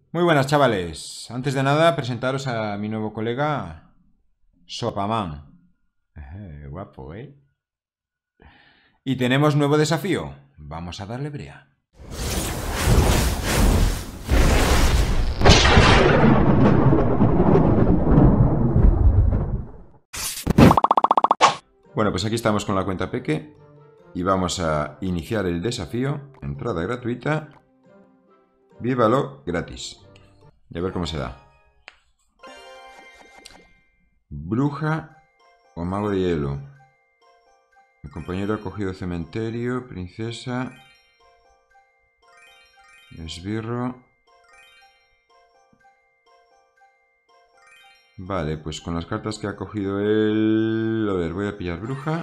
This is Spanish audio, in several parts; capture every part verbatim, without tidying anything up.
Muy buenas, chavales. Antes de nada, presentaros a mi nuevo colega, Sopaman. Eh, guapo, ¿eh? Y tenemos nuevo desafío. Vamos a darle brea. Bueno, pues aquí estamos con la cuenta Peque y vamos a iniciar el desafío. Entrada gratuita. Vívalo gratis. Y a ver cómo se da. Bruja o mago de hielo. Mi compañero ha cogido cementerio, princesa, esbirro. Vale, pues con las cartas que ha cogido él... A ver, voy a pillar bruja.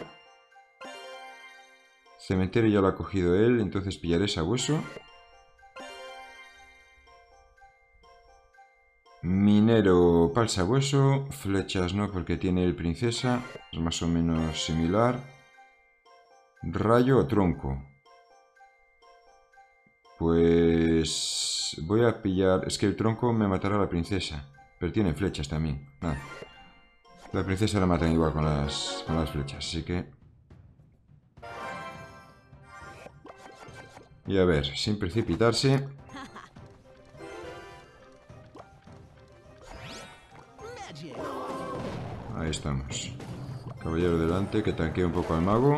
Cementerio ya lo ha cogido él, entonces pillaré sabueso. Minero para el sabueso. Flechas no, porque tiene el princesa. Es más o menos similar. Rayo o tronco. Pues... Voy a pillar... Es que el tronco me matará a la princesa. Pero tiene flechas también. Nada. La princesa la matan igual con las, con las flechas, así que... Y a ver, sin precipitarse... Ahí estamos. Caballero delante, que tanquea un poco al mago.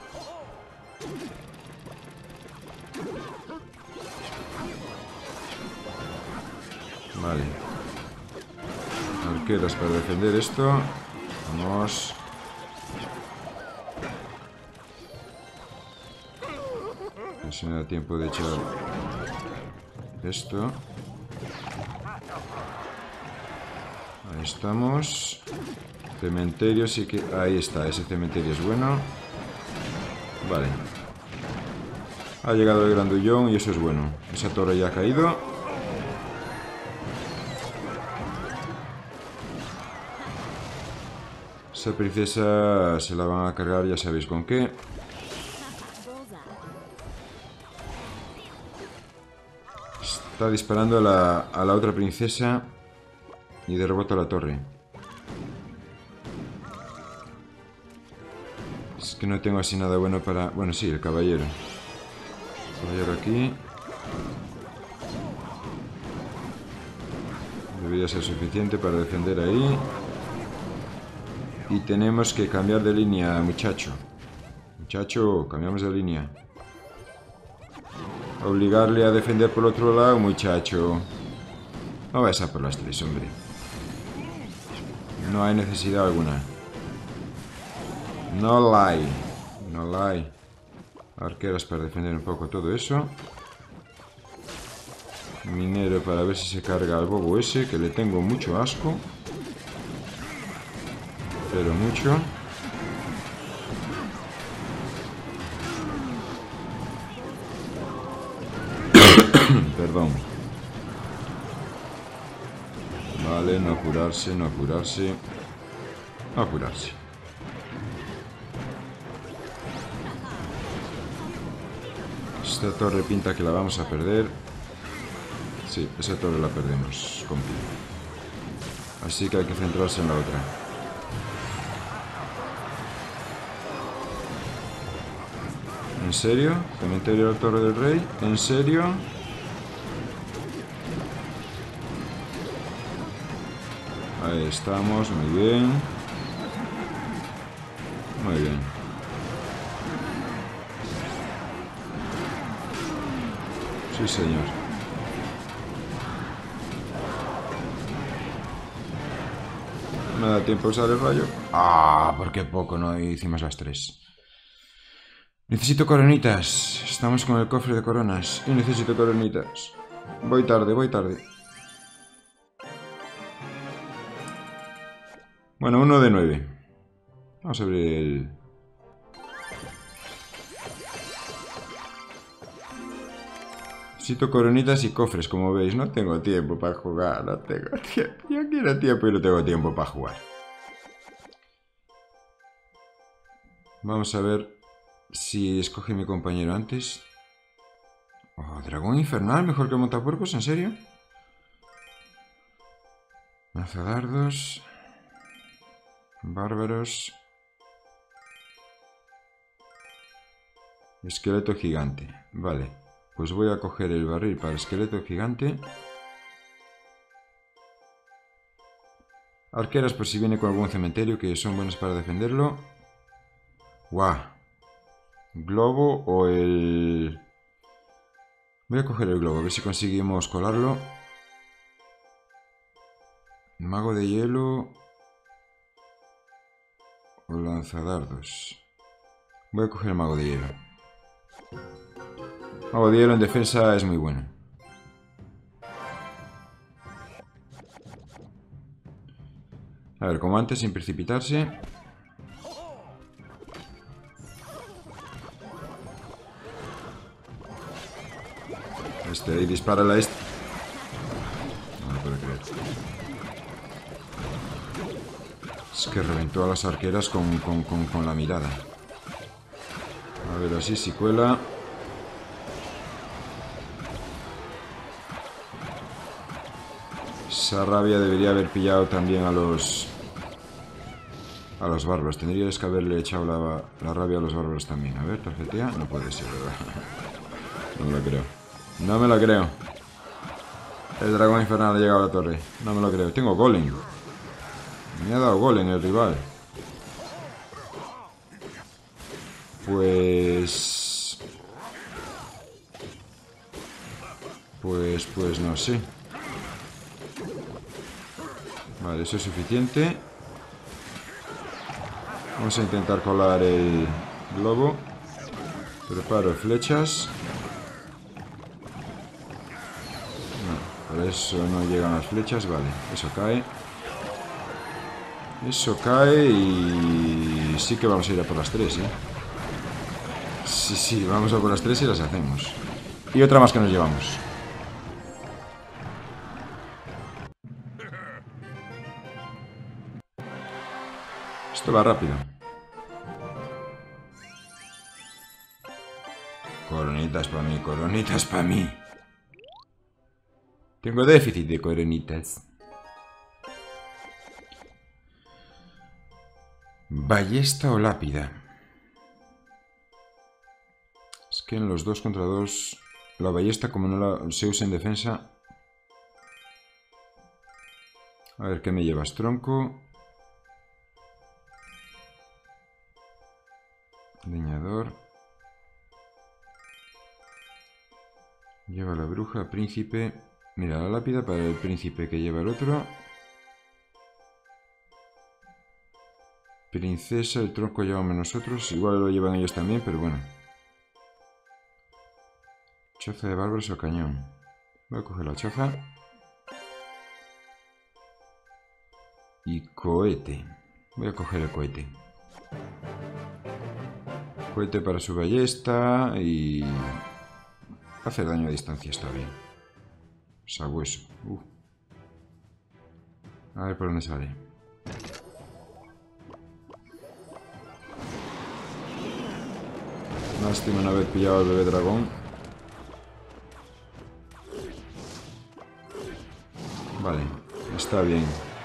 Vale. Arqueras para defender esto. Vamos. No se me da tiempo de echar esto. Ahí estamos. Cementerio sí que... Ahí está, ese cementerio es bueno. Vale. Ha llegado el grandullón y eso es bueno. Esa torre ya ha caído. Esa princesa se la van a cargar, ya sabéis con qué. Está disparando a la, a la otra princesa y de rebote a la torre. Es que no tengo así nada bueno para... Bueno, sí, el caballero. El caballero aquí. Debería ser suficiente para defender ahí. Y tenemos que cambiar de línea, muchacho. Muchacho, cambiamos de línea. Obligarle a defender por otro lado, muchacho. No vayas a por las tres, hombre. No hay necesidad alguna. No la hay. No la hay. Arqueras para defender un poco todo eso. Minero para ver si se carga al bobo ese, que le tengo mucho asco. Pero mucho. Perdón. Vale, no apurarse, no apurarse. No apurarse. Esta torre pinta que la vamos a perder. Sí, esa torre la perdemos. Completo. Así que hay que centrarse en la otra. ¿En serio? ¿Cementerio de la Torre del Rey? ¿En serio? Ahí estamos, muy bien. Muy bien. Sí, señor. ¿Me da tiempo a usar el rayo? Ah, ¿por qué poco no hicimos las tres? Necesito coronitas. Estamos con el cofre de coronas. Y necesito coronitas. Voy tarde, voy tarde. Bueno, uno de nueve. Vamos a abrir el... Necesito coronitas y cofres, como veis. No tengo tiempo para jugar. No tengo tiempo. Yo quiero tiempo y no tengo tiempo para jugar. Vamos a ver si escoge mi compañero antes. Oh, dragón infernal, mejor que montapuercos, ¿en serio? Lanzadardos. Bárbaros. Esqueleto gigante. Vale. Pues voy a coger el barril para el esqueleto gigante. Arqueras por si viene con algún cementerio, que son buenos para defenderlo. ¡Guau! Globo o el... Voy a coger el globo, a ver si conseguimos colarlo. Mago de hielo o lanzadardos. Voy a coger el mago de hielo. Mago de hielo en defensa es muy bueno. A ver, como antes, sin precipitarse. Este, ahí dispara a este. No lo puedo creer. Es que reventó a las arqueras con, con, con, con la mirada. A ver, así si cuela. Esa rabia debería haber pillado también a los... A los bárbaros. Tendrías que haberle echado la, la rabia a los bárbaros también. A ver, tarjetea. No puede ser, ¿verdad? No me lo creo. No me lo creo. El dragón infernal ha llegado a la torre. No me lo creo. Tengo golem. Me ha dado golem el rival. Pues... Pues, pues no sé. Vale, eso es suficiente. Vamos a intentar colar el globo. Preparo flechas. No, por eso no llegan las flechas. Vale, eso cae. Eso cae y... Sí que vamos a ir a por las tres, ¿eh? Sí, sí, vamos a por las tres y las hacemos. Y otra más que nos llevamos. Esto va rápido. Coronitas para mí, coronitas para mí. Tengo déficit de coronitas. Ballesta o lápida. Es que en los dos contra dos... La ballesta, como no la se usa en defensa... A ver, ¿qué me llevas? Tronco... Leñador. Lleva la bruja, príncipe. Mira, la lápida para el príncipe que lleva el otro. Princesa, el tronco llevamos nosotros. Igual lo llevan ellos también, pero bueno. Choza de bárbaros o cañón. Voy a coger la choza. Y cohete. Voy a coger el cohete. Cohete para su ballesta y... Hacer daño a distancia está bien. Sabueso. Uh. A ver por dónde sale. Lástima no haber pillado al bebé dragón. Vale, está bien.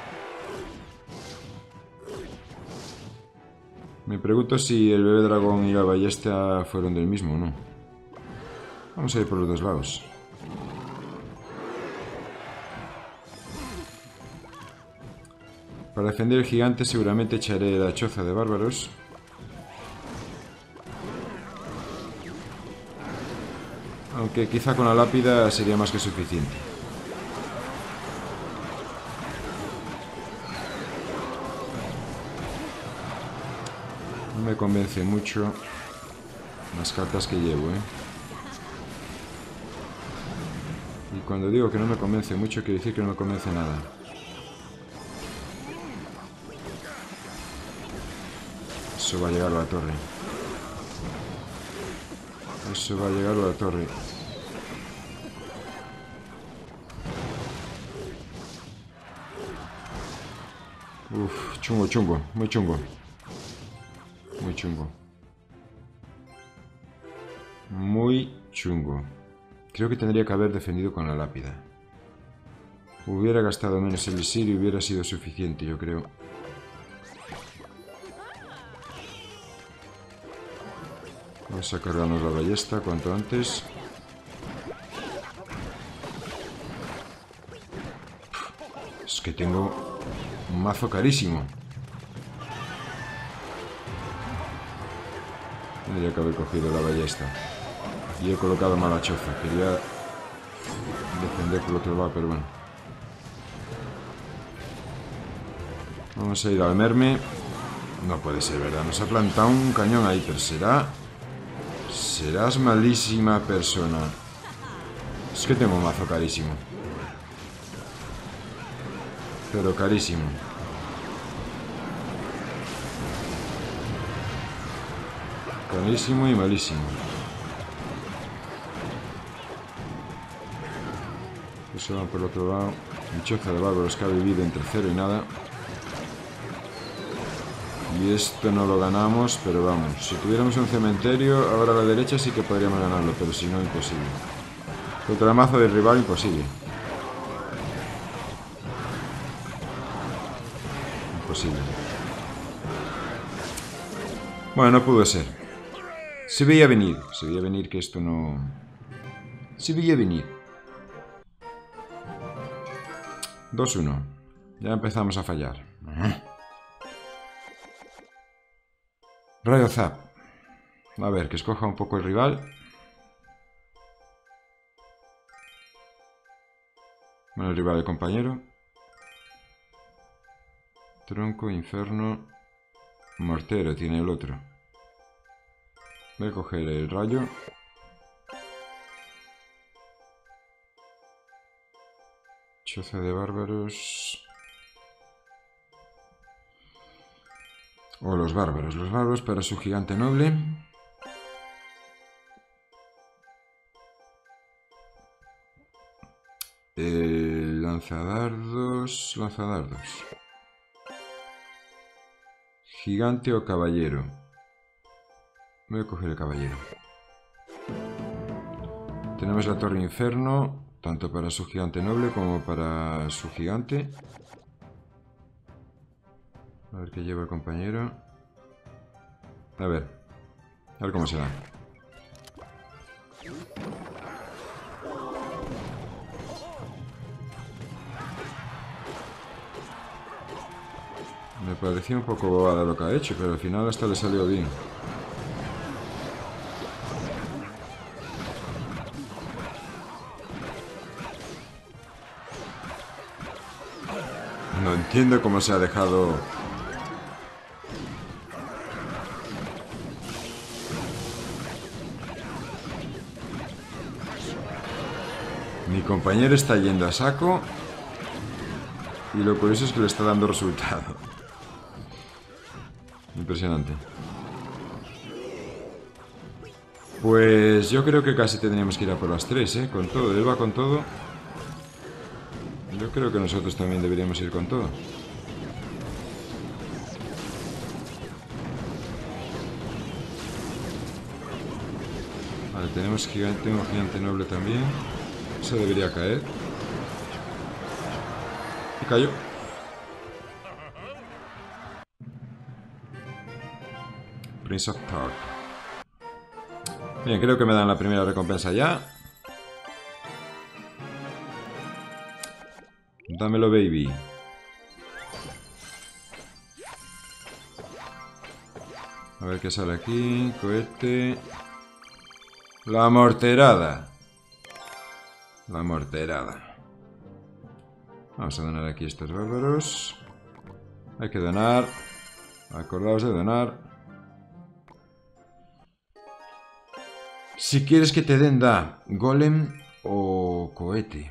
Me pregunto si el bebé dragón y la ballesta fueron del mismo o no. Vamos a ir por los dos lados. Para defender el gigante seguramente echaré la choza de bárbaros. Aunque quizá con la lápida sería más que suficiente. No me convence mucho las cartas que llevo, ¿eh? Y cuando digo que no me convence mucho, quiere decir que no me convence nada. Eso va a llegar a la torre. Eso va a llegar a la torre. Uf, chungo, chungo, muy chungo. Muy chungo. Muy chungo. Creo que tendría que haber defendido con la lápida. Hubiera gastado menos elixir y hubiera sido suficiente, yo creo. Vamos a cargarnos la ballesta cuanto antes. Es que tengo un mazo carísimo. Tendría que haber cogido la ballesta. Y he colocado mala choza. Quería defender por el otro lado, pero bueno. Vamos a ir al merme. No puede ser, ¿verdad? Nos ha plantado un cañón ahí, pero será... Serás malísima persona. Es que tengo un mazo carísimo. Pero carísimo. Carísimo y malísimo. Eso va por el otro lado. Un choza de bárbaros que ha vivido entre cero y nada. Y esto no lo ganamos, pero vamos. Si tuviéramos un cementerio, ahora a la derecha sí que podríamos ganarlo, pero si no, imposible. Contra el mazo de rival, imposible. Imposible. Bueno, no pudo ser. Se veía venir. Se veía venir que esto no... Se veía venir. dos uno. Ya empezamos a fallar. Rayo Zap. A ver, que escoja un poco el rival. Bueno, el rival, el compañero. Tronco, Inferno. Mortero tiene el otro. Voy a coger el rayo. Choza de bárbaros. O los bárbaros. Los bárbaros para su gigante noble. El lanzadardos. Lanzadardos. Gigante o caballero. Voy a coger el caballero. Tenemos la torre inferno. Tanto para su gigante noble como para su gigante. A ver qué lleva el compañero. A ver. A ver cómo se da. Me parecía un poco bobada lo que ha hecho, pero al final hasta le salió bien. No entiendo cómo se ha dejado... Mi compañero está yendo a saco. Y lo curioso es que le está dando resultado. Impresionante. Pues yo creo que casi tendríamos que ir a por las tres, ¿eh? Con todo. Él va con todo. Yo creo que nosotros también deberíamos ir con todo. Vale, tenemos gigante, un gigante noble también. Eso debería caer. Y cayó. Prince of Tark. Bien, creo que me dan la primera recompensa ya. Dámelo, baby. A ver qué sale aquí. Cohete. La morterada. La morterada. Vamos a donar aquí estos bárbaros. Hay que donar. Acordaos de donar. Si quieres que te den, da golem o cohete.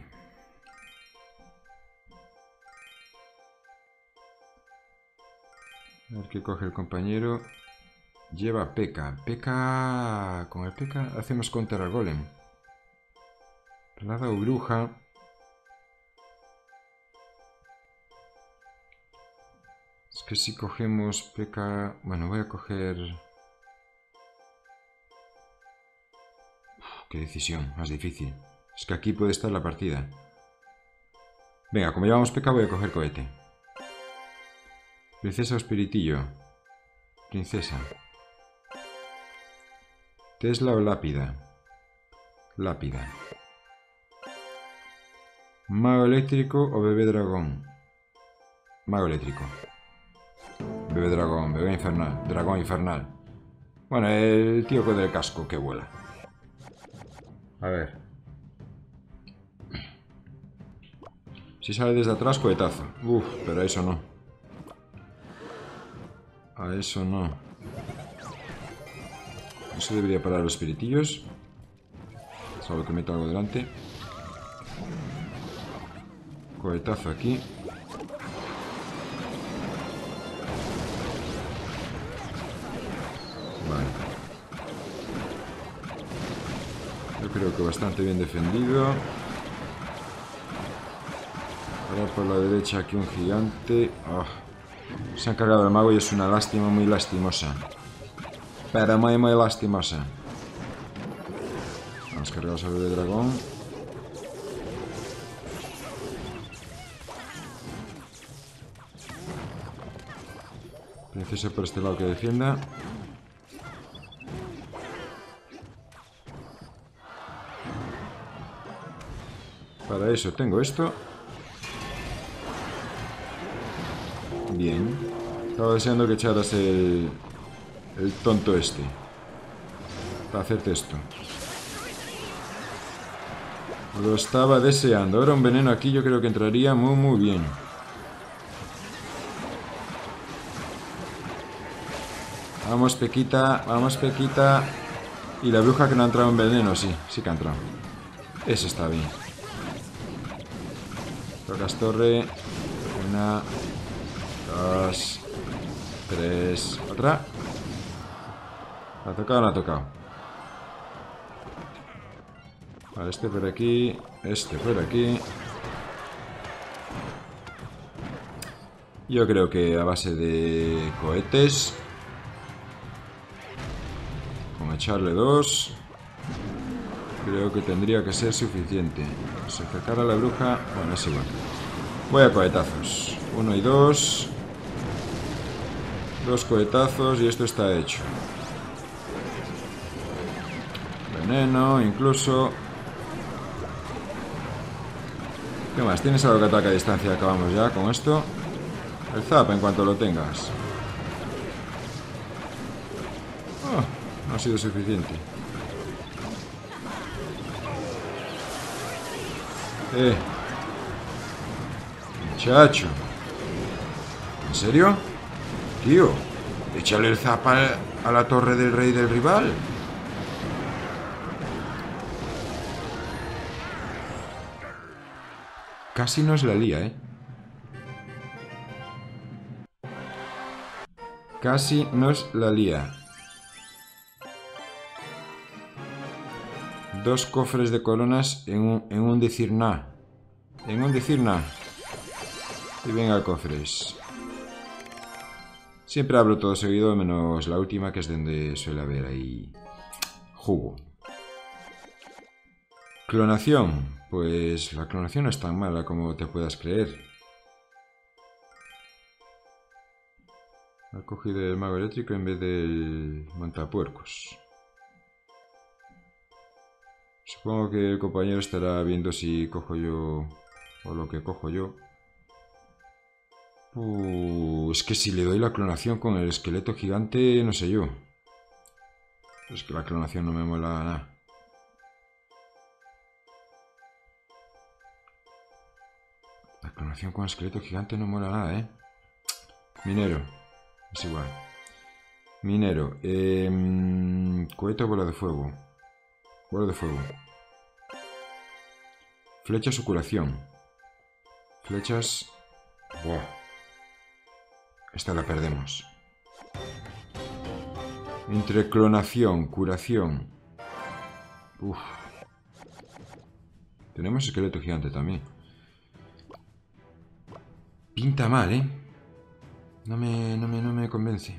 A ver qué coge el compañero. Lleva P.K. P K... Con el P K hacemos counter al golem. Pelada o bruja. Es que si cogemos P K... Bueno, voy a coger... Uf, qué decisión más difícil. Es que aquí puede estar la partida. Venga, como llevamos P K voy a coger cohete. Princesa o espiritillo. Princesa. Tesla o lápida. Lápida. Mago eléctrico o bebé dragón. Mago eléctrico. Bebé dragón, bebé infernal. Dragón infernal. Bueno, el tío con el casco que vuela. A ver. Si sale desde atrás, cohetazo. Uf, pero a eso no. A eso no. Eso debería parar los espiritillos. Salvo que meto algo delante. Cohetazo aquí. Vale. Yo creo que bastante bien defendido. Ahora por la derecha aquí un gigante. Oh. Se ha cargado el mago y es una lástima muy lastimosa. Pero muy muy lastimosa. Vamos cargados al bebé dragón. Princesa por este lado que defienda. Para eso tengo esto. Bien. Estaba deseando que echaras el, el tonto este. Para hacerte esto. Lo estaba deseando. Ahora un veneno aquí yo creo que entraría muy muy bien. Vamos, Pequita. Vamos, Pequita. Y la bruja que no ha entrado en veneno. Sí, sí que ha entrado. Ese está bien. Tocas torre. Una. Dos. Tres. Otra. ¿Ha tocado o no ha tocado? Vale, este por aquí. Este por aquí. Yo creo que a base de cohetes. Con echarle dos. Creo que tendría que ser suficiente. Sacar a la bruja. Bueno, es igual. Voy a cohetazos. Uno y dos. Dos cohetazos y esto está hecho. Veneno, incluso. ¿Qué más? ¿Tienes algo que ataque a distancia? Acabamos ya con esto. El zap en cuanto lo tengas. Oh, no ha sido suficiente. Eh. Muchacho. ¿En serio? Tío, échale el zap a, a la torre del rey del rival. Casi nos la lía, ¿eh? Casi nos la lía. Dos cofres de coronas en un, en un decir na. En un decir na. Y venga, cofres. Siempre hablo todo seguido, menos la última, que es donde suele haber ahí jugo. Clonación. Pues la clonación no es tan mala como te puedas creer. Ha cogido el mago eléctrico en vez del montapuercos. Supongo que el compañero estará viendo si cojo yo o lo que cojo yo. Uh, es que si le doy la clonación con el esqueleto gigante, no sé yo. Es que la clonación no me mola nada. La clonación con el esqueleto gigante no mola nada, ¿eh? Minero. Es igual. Minero. Eh, cohete o bola de fuego. Bola de fuego. Flechas o curación. Flechas. Buah. Esta la perdemos. Entre clonación, curación. Uf. Tenemos esqueleto gigante también. Pinta mal, ¿eh? No me, no me, no me convence.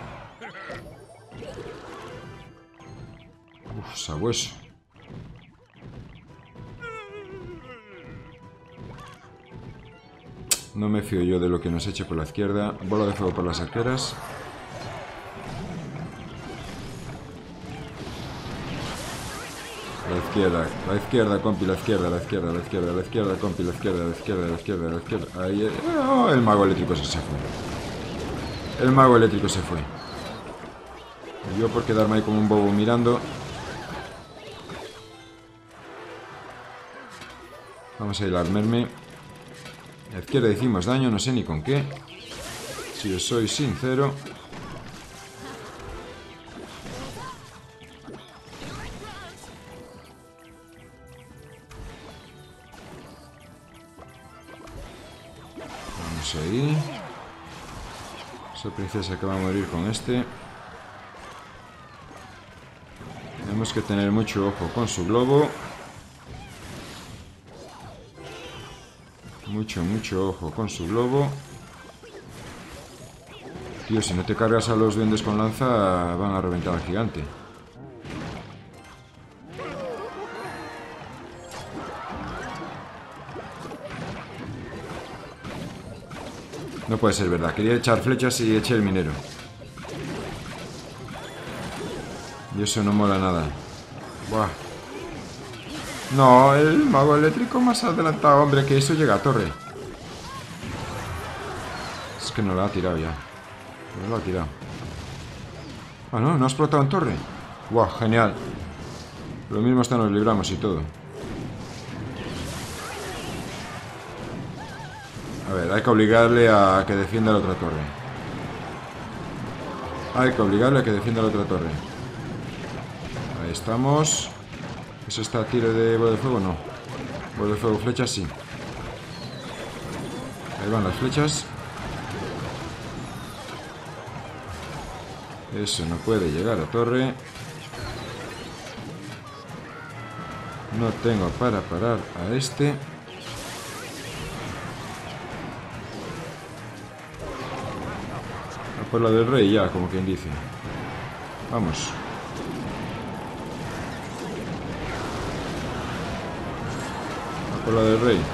Uf, sabueso. No me fío yo de lo que nos eche por la izquierda. Bola de fuego por las arqueras. La izquierda, la izquierda, compi, la izquierda, la izquierda, la izquierda, la izquierda, compi, la izquierda, la izquierda, la izquierda, la izquierda. Ahí, oh, el mago eléctrico se fue. El mago eléctrico se fue. Y yo por quedarme ahí como un bobo mirando. Vamos a ir a armarme. A la izquierda hicimos daño, no sé ni con qué. Si os soy sincero. Vamos ahí. Esa princesa que va a morir con este. Tenemos que tener mucho ojo con su globo. Mucho, mucho ojo con su globo. Tío, si no te cargas a los duendes con lanza, van a reventar al gigante. No puede ser verdad. Quería echar flechas y eché el minero. Y eso no mola nada. Buah. No, el mago eléctrico más adelantado, hombre, que eso llega a torre. Es que no lo ha tirado ya. No lo ha tirado. Ah, no, no ha explotado en torre. Buah, genial. Lo mismo hasta nos libramos y todo. A ver, hay que obligarle a que defienda la otra torre. Hay que obligarle a que defienda la otra torre. Ahí estamos. ¿Eso está a tiro de bola de fuego? No. Bola de fuego, flechas, sí. Ahí van las flechas. Eso no puede llegar a torre. No tengo para parar a este. A por la del rey ya, como quien dice. Vamos. A por la del rey.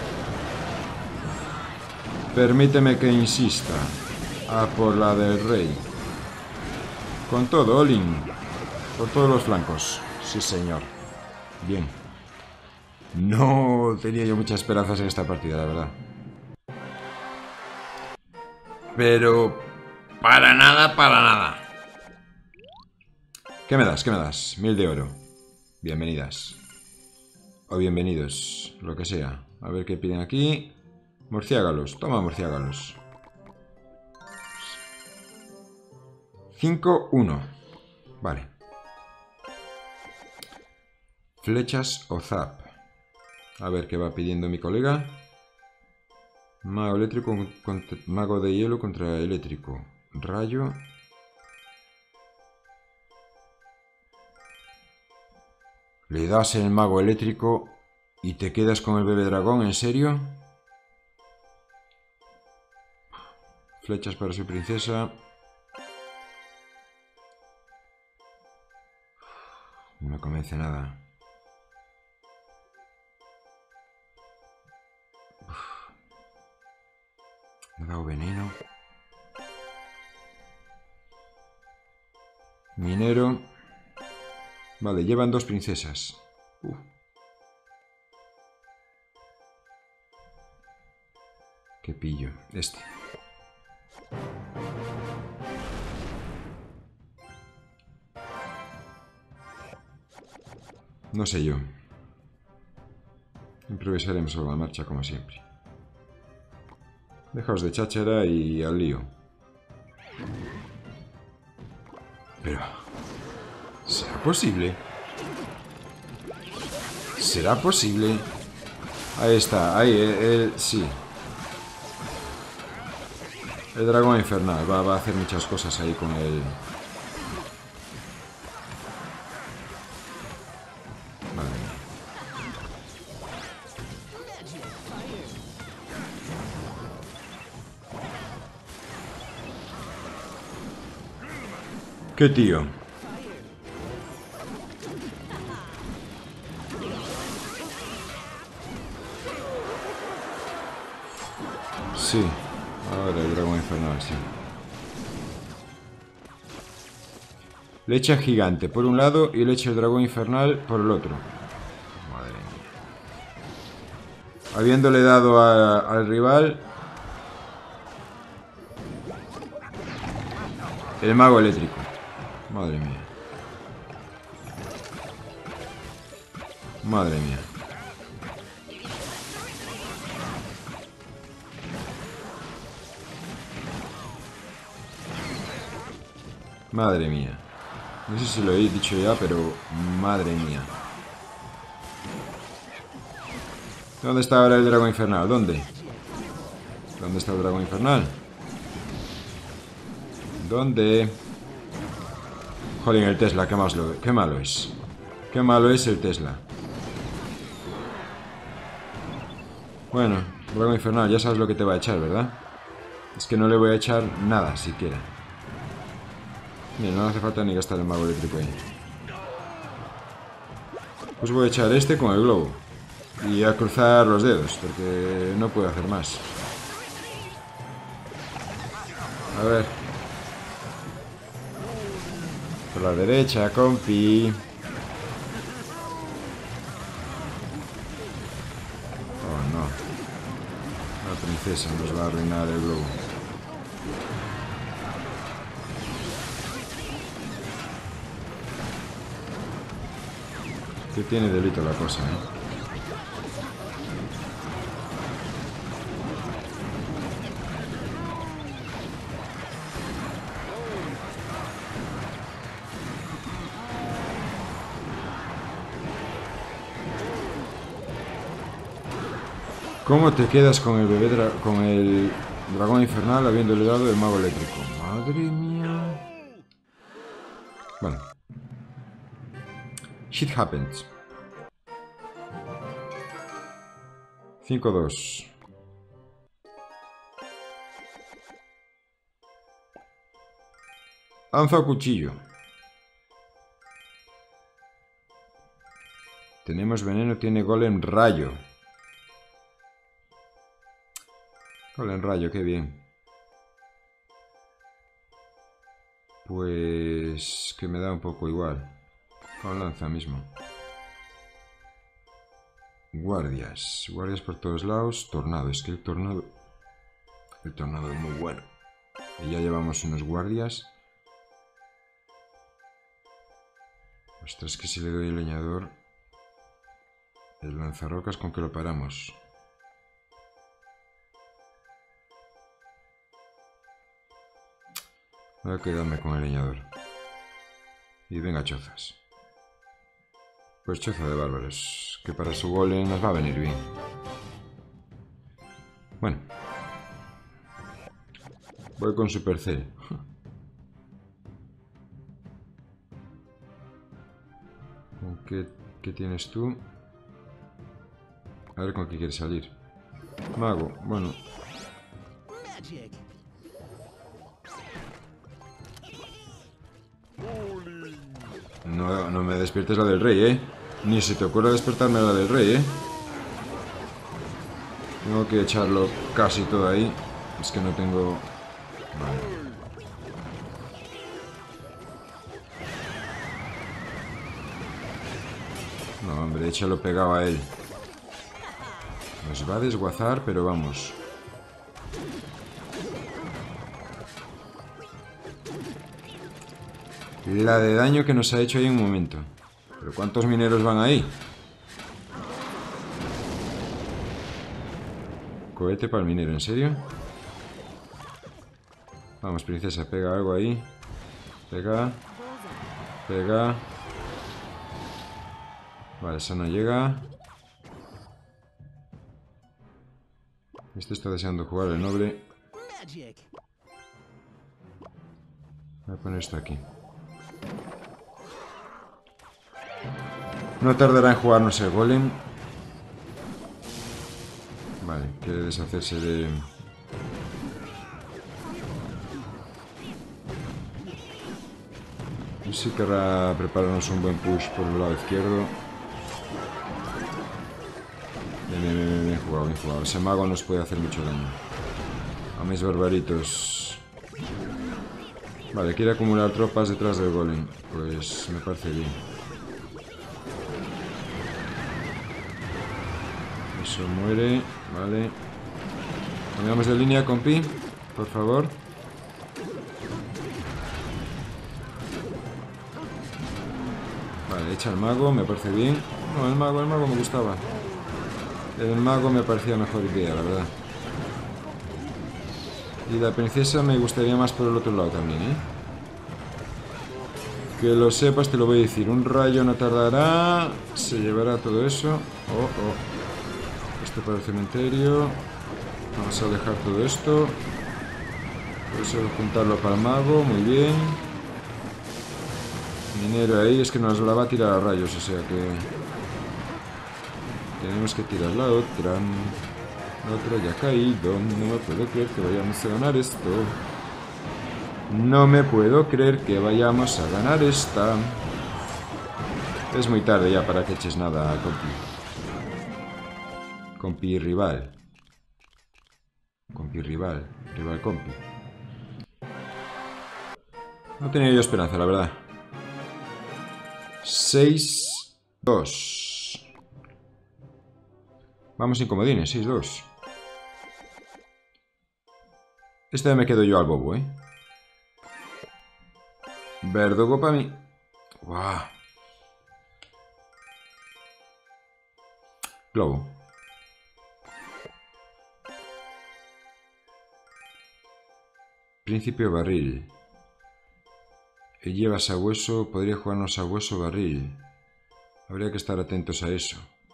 Permíteme que insista. A por la del rey. Con todo, Olin. Por todos los flancos. Sí, señor. Bien. No tenía yo muchas esperanzas en esta partida, la verdad. Pero... para nada, para nada. ¿Qué me das? ¿Qué me das? Mil de oro. Bienvenidas. O bienvenidos. Lo que sea. A ver qué piden aquí. Murciélagos. Toma murciélagos. cinco uno. Vale. Flechas o zap. A ver qué va pidiendo mi colega. Mago eléctrico contra, mago de hielo contra eléctrico. Rayo. Le das el mago eléctrico y te quedas con el bebé dragón, ¿en serio? Flechas para su princesa. No me convence nada. Me ha dado veneno. Minero. Vale, llevan dos princesas. Uh. ¿Qué pillo? Este. No sé yo. Improvisaremos sobre la marcha como siempre. Dejaos de cháchara y al lío. Pero... ¿será posible? ¿Será posible? Ahí está, ahí, eh, eh, sí. El dragón infernal va, va a hacer muchas cosas ahí con el... Madre mía. ¿Qué tío? sí. Ahora el dragón infernal, sí. Leche gigante por un lado y leche del dragón infernal por el otro. Madre mía. Habiéndole dado a, al rival el mago eléctrico. Madre mía. Madre mía. Madre mía. No sé si lo he dicho ya, pero madre mía. ¿Dónde está ahora el dragón infernal? ¿Dónde? ¿Dónde está el dragón infernal? ¿Dónde? Jolín, el Tesla, qué, más lo, qué malo es. Qué malo es el Tesla. Bueno, dragón infernal, ya sabes lo que te va a echar, ¿verdad? Es que no le voy a echar nada siquiera. Mira, no hace falta ni gastar el mago eléctrico ahí. Pues voy a echar este con el globo. Y a cruzar los dedos, porque no puedo hacer más. A ver. Por la derecha, compi. Oh, no. La princesa nos va a arruinar el globo. Que tiene delito la cosa, ¿eh? ¿Cómo te quedas con el bebé dra con el dragón infernal habiéndole dado el mago eléctrico? Madre mía. Bueno. Shit happens. cinco dos. Lanza cuchillo. Tenemos veneno, tiene golem rayo. Golem rayo, qué bien. Pues que me da un poco igual. Con lanza mismo. Guardias. Guardias por todos lados. Tornado. Es que el tornado... El tornado es muy bueno. Y ya llevamos unos guardias. Ostras, que si le doy el leñador... El lanzarrocas, ¿con que lo paramos? Voy a quedarme con el leñador. Y venga, chozas. Pues choza de bárbaros. Que para su golem nos va a venir bien. Bueno. Voy con Supercell. ¿Con qué, qué tienes tú? A ver con qué quieres salir. Mago, bueno. No, no me despiertes la del rey, ¿eh? Ni se te ocurra despertarme la del rey, ¿eh? Tengo que echarlo casi todo ahí. Es que no tengo... Vale. No, hombre, échalo pegado a él. Nos va a desguazar, pero vamos. La de daño que nos ha hecho ahí en un momento. ¿Pero cuántos mineros van ahí? Cohete para el minero, ¿en serio? Vamos, princesa, pega algo ahí. Pega. Pega. Vale, esa no llega. Este está deseando jugar el noble. Voy a poner esto aquí. No tardará en jugarnos el golem. Vale, quiere deshacerse de... No sé si querrá prepararnos un buen push por el lado izquierdo. Bien, bien, bien, bien jugado, bien jugado. Ese mago nos puede hacer mucho daño. a mis barbaritos. Vale, quiere acumular tropas detrás del golem. Pues me parece bien. Eso muere, vale. Cambiamos de línea, compi, por favor. Vale, echa el mago, me parece bien. No, el mago, el mago me gustaba. El mago me parecía mejor idea, la verdad. Y la princesa me gustaría más por el otro lado también, ¿eh? Que lo sepas, te lo voy a decir. Un rayo no tardará. Se llevará todo eso. Oh, oh. Esto para el cementerio. Vamos a alejar todo esto. Por eso juntarlo para el mago. Muy bien. Minero ahí. Es que nos la va a tirar a rayos. O sea que... tenemos que tirar la otra. La otra ya ha caído. No me puedo creer que vayamos a ganar esto. No me puedo creer que vayamos a ganar esta. Es muy tarde ya para que eches nada, compi. Compi rival. Compi rival. Rival compi. No tenía yo esperanza, la verdad. seis dos. Vamos sin comodines, seis dos. Esta vez me quedo yo al bobo, ¿eh? Verdugo para mí. ¡Guau! Globo. Príncipe o barril. El lleva sabueso. Podría jugarnos sabueso o barril. Habría que estar atentos a eso.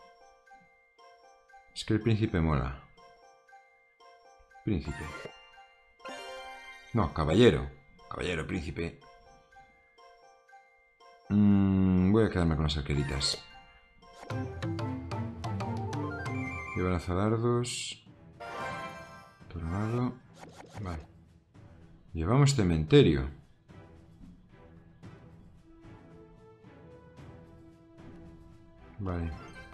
Es que el príncipe mola. Príncipe. No, caballero. Caballero, príncipe. Mm, voy a quedarme con las arqueritas. Lleva lanzadardos. Tornado. Vale. Llevamos cementerio. Vale.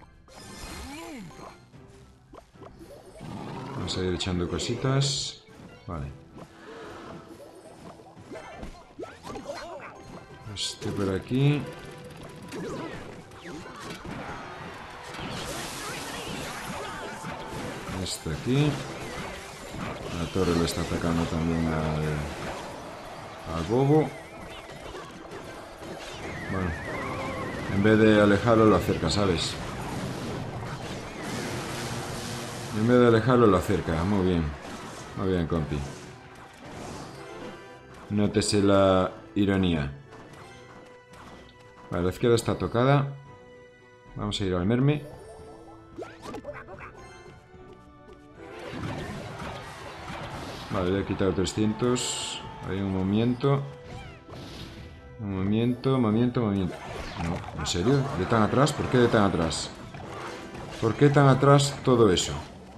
Vamos a ir echando cositas. Vale. Este por aquí. Este aquí. La torre le está atacando también al, al bobo. Bueno. En vez de alejarlo lo acerca, ¿sabes? En vez de alejarlo lo acerca. Muy bien. Muy bien, compi. Nótese la ironía. Vale, la izquierda está tocada. Vamos a ir al merme. Vale, le he quitado trescientos. Hay un movimiento. Un movimiento, movimiento, movimiento. No, ¿en serio? ¿De tan atrás? ¿Por qué de tan atrás? ¿Por qué tan atrás todo eso?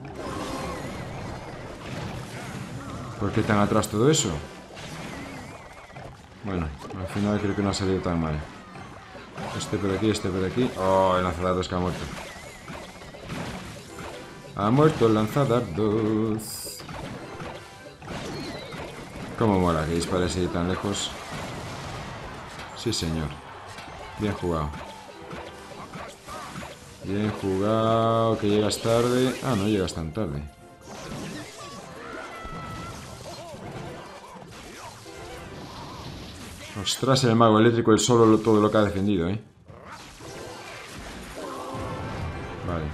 ¿Por qué tan atrás todo eso? Bueno, al final creo que no ha salido tan mal. Este por aquí, este por aquí. Oh, el lanzadardos que ha muerto. Ha muerto el lanzadardos. Cómo mola que dispare así tan lejos. Sí, señor. Bien jugado. Bien jugado. Que llegas tarde. Ah, no llegas tan tarde. Ostras, el mago eléctrico, el solo lo, todo lo que ha defendido, ¿eh? Vale.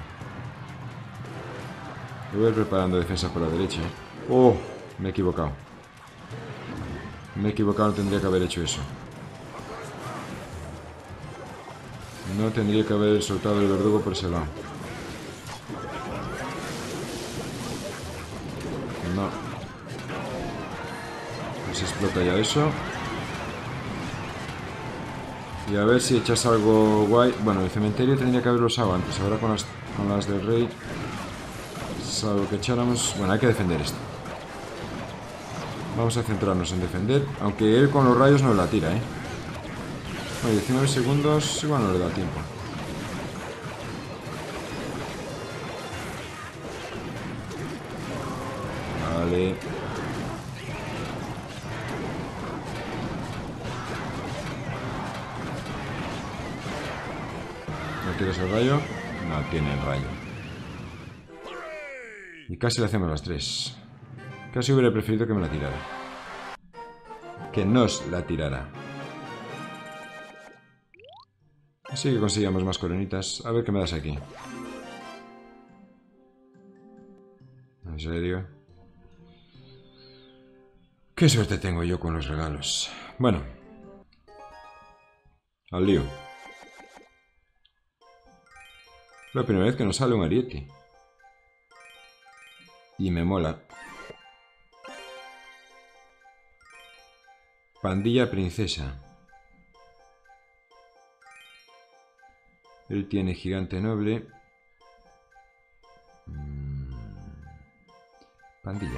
Voy a ir preparando defensa por la derecha, ¿eh? ¡Oh! Me he equivocado. Me he equivocado, no tendría que haber hecho eso. No tendría que haber soltado el verdugo por ese lado. No. Pues explota ya eso. Y a ver si echas algo guay. Bueno, el cementerio tendría que haberlo usado antes. Ahora con las, con las del rey. Salvo que echáramos... Bueno, hay que defender esto. Vamos a centrarnos en defender. Aunque él con los rayos no la tira, ¿eh? Bueno, diecinueve segundos. Igual no le da tiempo. Vale. ¿Tienes el rayo? No tiene el rayo. Y casi le hacemos las tres. Casi hubiera preferido que me la tirara. Que nos la tirara. Así que conseguimos más coronitas. A ver qué me das aquí. ¿En serio? Qué suerte tengo yo con los regalos. Bueno. Al lío. La primera vez que nos sale un ariete. Y me mola. Pandilla princesa. Él tiene gigante noble. Mm. Pandilla.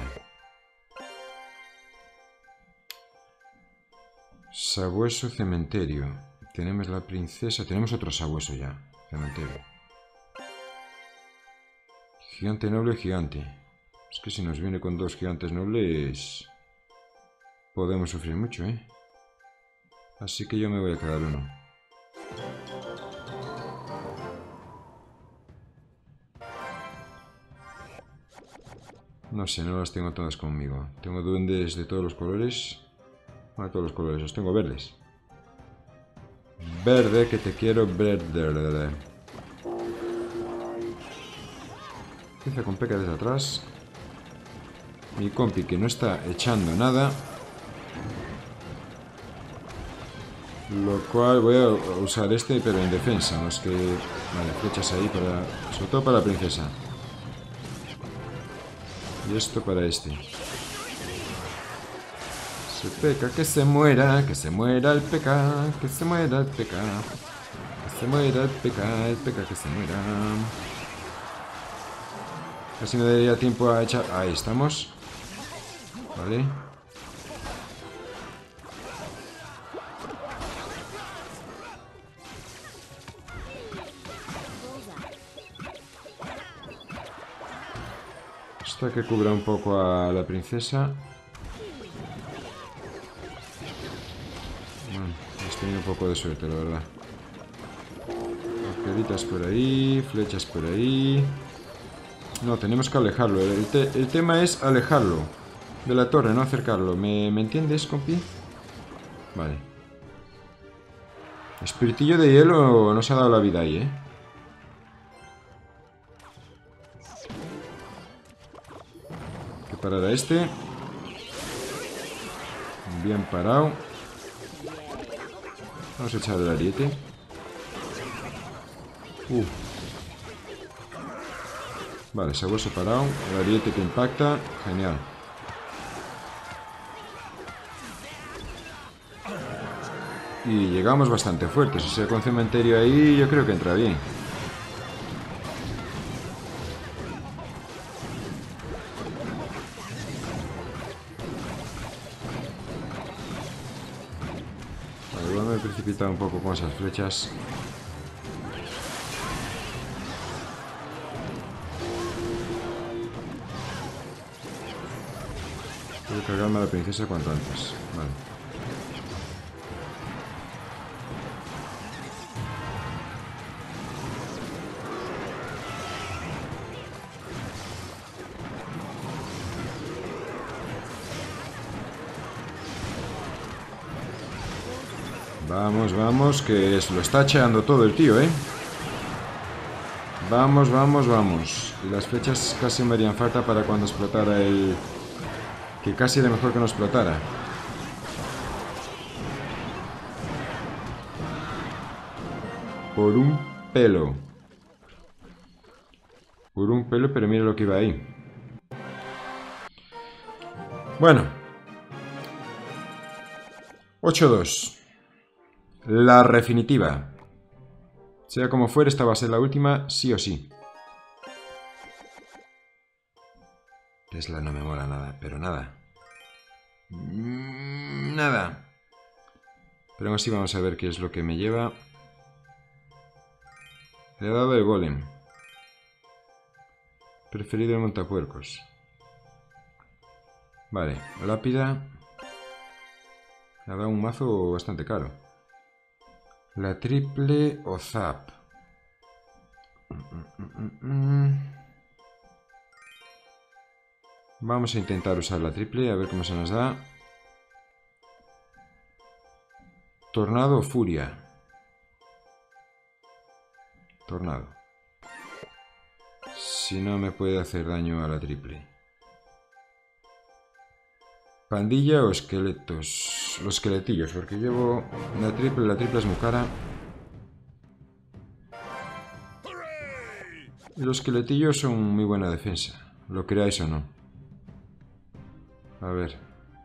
Sabueso cementerio. Tenemos la princesa. Tenemos otro sabueso ya. Cementerio. Gigante noble, gigante. Es que si nos viene con dos gigantes nobles... podemos sufrir mucho, ¿eh? Así que yo me voy a quedar uno. No sé, no las tengo todas conmigo. Tengo duendes de todos los colores. Ah, todos los colores, los tengo verdes. Verde, que te quiero verde. Empieza con P K desde atrás. Mi compi que no está echando nada. Lo cual voy a usar este, pero en defensa. No es que... Vale, flechas ahí para... sobre todo para la princesa. Y esto para este. Se peca, que se muera, que se muera el peca, que se muera el peca. Que se muera el peca, el peca que se muera. Casi me daría tiempo a echar... Ahí estamos. Vale. Hasta que cubra un poco a la princesa. Bueno, has tenido un poco de suerte, la verdad. Arqueritas por ahí, flechas por ahí. No, tenemos que alejarlo. El, te el tema es alejarlo de la torre, no acercarlo. ¿Me, ¿me entiendes, compi? Vale. Espiritillo de hielo nos ha dado la vida ahí, ¿eh? Hay que parar a este. Bien parado. Vamos a echar el ariete. Uh. Vale, sabueso parado. El ariete que impacta. Genial. Y llegamos bastante fuertes. Si se con cementerio ahí, yo creo que entra bien. Vale, igual me he precipitado un poco con esas flechas. Tengo que cargarme a la princesa cuanto antes. Vale. Vamos, vamos, que es, lo está echando todo el tío, ¿eh? Vamos, vamos, vamos. Y las flechas casi me harían falta para cuando explotara el... Que casi era mejor que no explotara. Por un pelo. Por un pelo, pero mira lo que iba ahí. Bueno. ocho dos. La definitiva. Sea como fuere, esta va a ser la última, sí o sí. Tesla no me mola nada, pero nada. Mm, nada. Pero aún así vamos a ver qué es lo que me lleva. Le he dado el golem. Preferido el montapuercos. Vale, lápida. Le ha dado un mazo bastante caro. La triple o zap. Vamos a intentar usar la triple, a ver cómo se nos da. Tornado o furia. Tornado. Si no me puede hacer daño a la triple. Pandilla o esqueletos. Los esqueletillos, porque llevo la triple. La triple es muy cara. Y los esqueletillos son muy buena defensa. Lo creáis o no. A ver.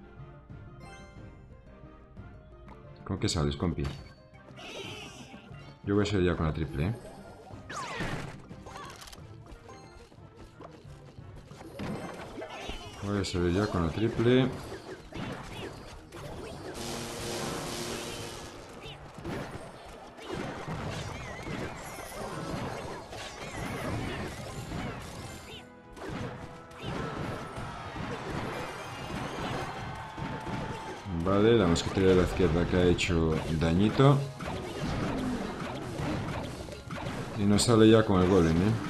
¿Con qué sales, compi? Yo voy a ser ya con la triple, ¿eh? Voy a ser ya con la triple. Vale, la mosquetería de la izquierda que ha hecho dañito. Y nos sale ya con el golem, ¿eh?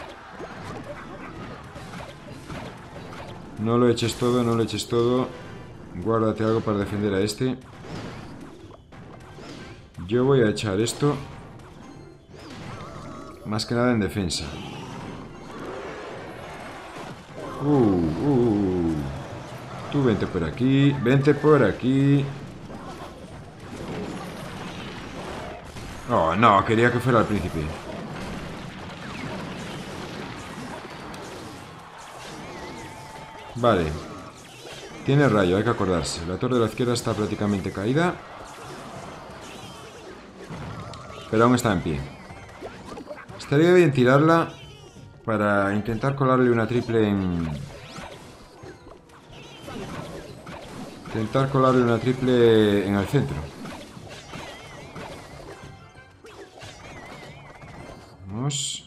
No lo eches todo, no lo eches todo. Guárdate algo para defender a este. Yo voy a echar esto. Más que nada en defensa. Uh, uh, uh. Tú vente por aquí, vente por aquí. Oh, no, quería que fuera el príncipe. Vale. Tiene rayo, hay que acordarse. La torre de la izquierda está prácticamente caída. Pero aún está en pie. Estaría bien tirarla para intentar colarle una triple en... Intentar colarle una triple en el centro. Vamos.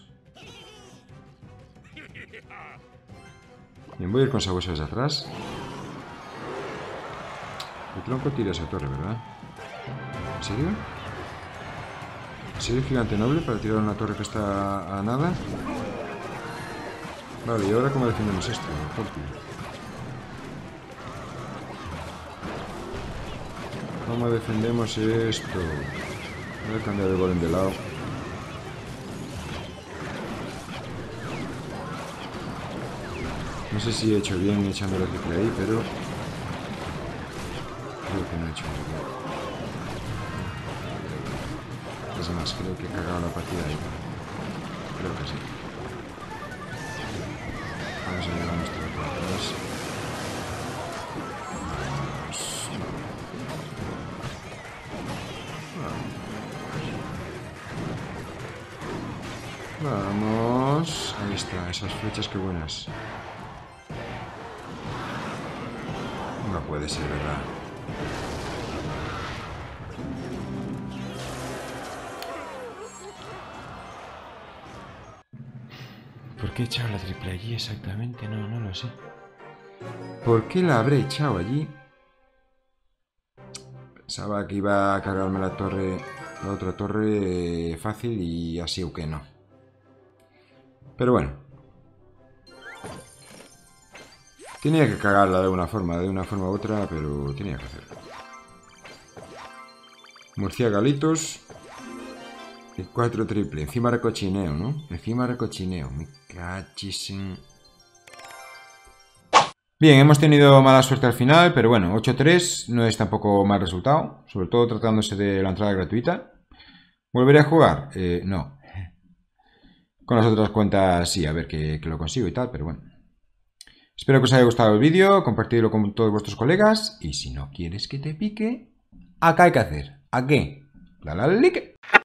Bien, voy a ir con sabuesos de atrás. El tronco tira esa torre, ¿verdad? ¿En serio? ¿En serio gigante noble para tirar una torre que está a nada? Vale, ¿y ahora cómo defendemos esto? ¿Cómo defendemos esto? Voy a cambiar el golem de lado. No sé si he hecho bien echando la triple ahí, pero... creo que no he hecho muy bien. Es más, creo que he cagado la partida ahí. Creo que sí. Vamos a llegar a nuestro atrás. Vamos. Ahí está, esas flechas que buenas. No puede ser, ¿verdad? ¿Por qué he echado la triple allí exactamente? No, no lo sé. ¿Por qué la habré echado allí? Pensaba que iba a cargarme la torre, la otra torre fácil y así o que no. Pero bueno. Tenía que cagarla de una forma, de una forma u otra, pero tenía que hacerlo. Murciagalitos. Y cuatro triple. Encima recochineo, ¿no? Encima recochineo. Me cachis en... Bien, hemos tenido mala suerte al final, pero bueno, ocho tres no es tampoco mal resultado. Sobre todo tratándose de la entrada gratuita. ¿Volveré a jugar? Eh, no. Con las otras cuentas sí, a ver que, que lo consigo y tal, pero bueno. Espero que os haya gustado el vídeo, compartidlo con todos vuestros colegas y si no quieres que te pique, acá hay que hacer. ¿A qué? Dale al like.